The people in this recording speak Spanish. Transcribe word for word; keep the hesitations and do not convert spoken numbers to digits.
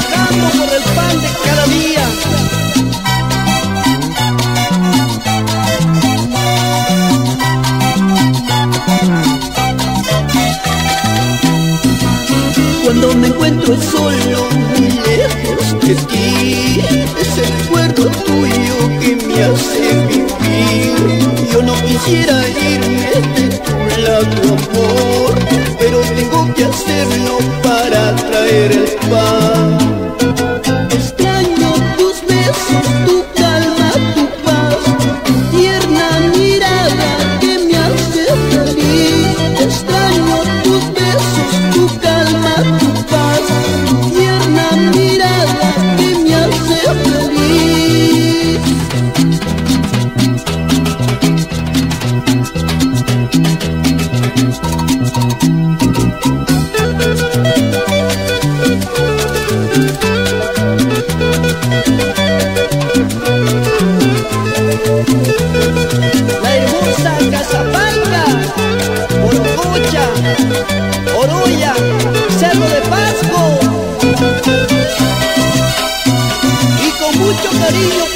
trabajando por el pan de cada día. Cuando me encuentro solo, muy lejos de ti, es el recuerdo tuyo que me hace vivir. Yo no quisiera irme de tu lado, amor, pero tengo que hacerlo para traer el pan. Extraño tus besos, tu calma, tu paz, tu tierna mirada que me hace feliz. Extraño tus besos, tu calma, tu paz, tu tierna mirada que me hace feliz. La hermosa Casablanca, Orococha, Oroya, Cerro de Pasco, y con mucho cariño